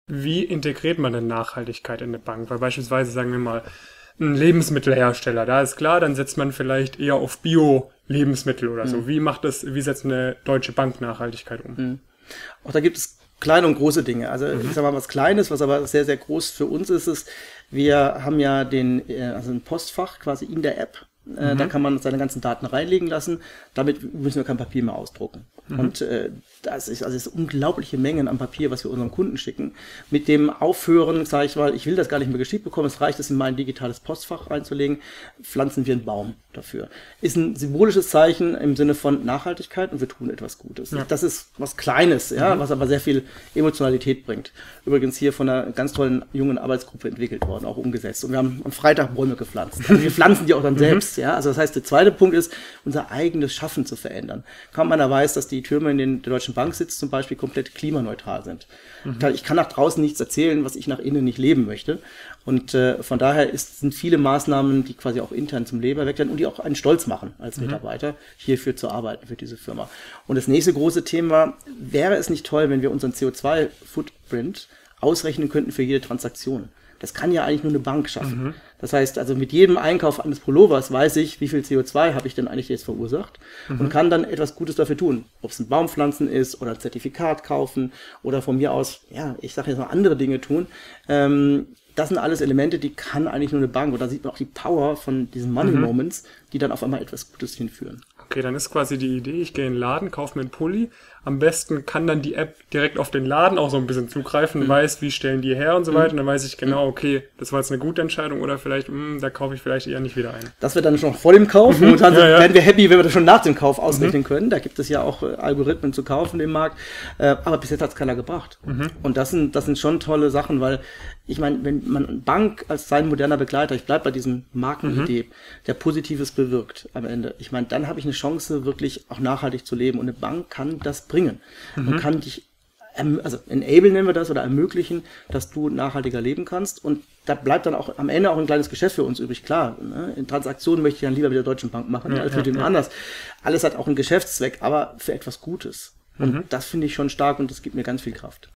wie integriert man denn Nachhaltigkeit in eine Bank? Weil beispielsweise, sagen wir mal, ein Lebensmittelhersteller, da ist klar, dann setzt man vielleicht eher auf Bio-Lebensmittel oder so. Wie setzt eine Deutsche Bank Nachhaltigkeit um? Auch da gibt es kleine und große Dinge. Also ich sag mal was Kleines, was aber sehr, sehr groß für uns ist, wir haben ja ein Postfach quasi in der App. Da kann man seine ganzen Daten reinlegen lassen. Damit müssen wir kein Papier mehr ausdrucken. Und das ist unglaubliche Mengen an Papier, was wir unseren Kunden schicken. Mit dem Aufhören, sage ich mal, ich will das gar nicht mehr geschickt bekommen, es reicht, es in mein digitales Postfach reinzulegen, pflanzen wir einen Baum dafür. Ist ein symbolisches Zeichen im Sinne von Nachhaltigkeit und wir tun etwas Gutes. Ja. Das ist was Kleines, ja, was aber sehr viel Emotionalität bringt. Übrigens hier von einer ganz tollen jungen Arbeitsgruppe entwickelt worden, auch umgesetzt. Und wir haben am Freitag Bäume gepflanzt. Also wir pflanzen die auch dann selbst. Ja, also das heißt, der zweite Punkt ist, unser eigenes Schaffen zu verändern. Kaum einer weiß, dass die Türme in der Deutschen Bank sitzt zum Beispiel komplett klimaneutral sind. Ich kann nach draußen nichts erzählen, was ich nach innen nicht leben möchte. Und von daher sind viele Maßnahmen, die quasi auch intern zum Leben erweckt werden und die auch einen stolz machen als Mitarbeiter, hierfür zu arbeiten, für diese Firma. Und das nächste große Thema, wäre es nicht toll, wenn wir unseren CO2-Footprint ausrechnen könnten für jede Transaktion. Das kann ja eigentlich nur eine Bank schaffen. Das heißt, also mit jedem Einkauf eines Pullovers weiß ich, wie viel CO2 habe ich denn eigentlich jetzt verursacht und kann dann etwas Gutes dafür tun. Ob es ein Baumpflanzen ist oder ein Zertifikat kaufen oder von mir aus, ja, ich sage jetzt mal andere Dinge tun. Das sind alles Elemente, die kann eigentlich nur eine Bank. Und da sieht man auch die Power von diesen Money Moments, die dann auf einmal etwas Gutes hinführen. Okay, dann ist quasi die Idee, ich gehe in den Laden, kaufe mir einen Pulli. Am besten kann dann die App direkt auf den Laden auch so ein bisschen zugreifen, weiß, wie stellen die her und so weiter. Und dann weiß ich genau, okay, das war jetzt eine gute Entscheidung oder vielleicht, da kaufe ich vielleicht eher nicht wieder ein. Das wird dann schon vor dem Kauf. Momentan werden wir happy, wenn wir das schon nach dem Kauf ausrechnen können. Da gibt es ja auch Algorithmen zu kaufen im Markt. Aber bis jetzt hat es keiner gebracht. Und das sind schon tolle Sachen, weil ich meine, wenn man eine Bank als sein moderner Begleiter, ich bleibe bei diesem Markenidee, der Positives bewirkt am Ende. Ich meine, dann habe ich eine Chance, wirklich auch nachhaltig zu leben. Und eine Bank kann das bringen. Und kann dich, also enable nennen wir das, oder ermöglichen, dass du nachhaltiger leben kannst. Und da bleibt dann auch am Ende auch ein kleines Geschäft für uns übrig. Klar, ne? In Transaktionen möchte ich dann lieber mit der Deutschen Bank machen, als mit dem anders. Alles hat auch einen Geschäftszweck, aber für etwas Gutes. Und das finde ich schon stark und das gibt mir ganz viel Kraft.